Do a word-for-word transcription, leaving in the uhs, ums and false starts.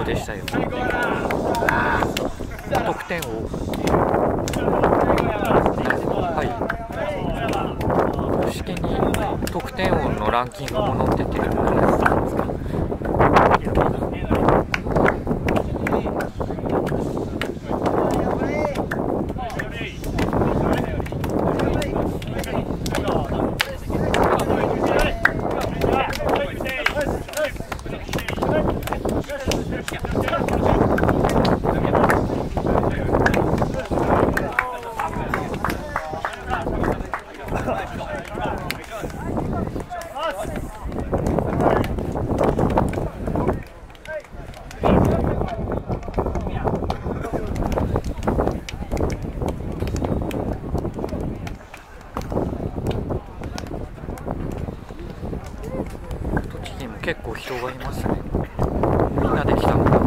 勝でしたよ。得点をはい公式に得点王のランキングも載ってて、結構人がいますね。みんなで来たのかな。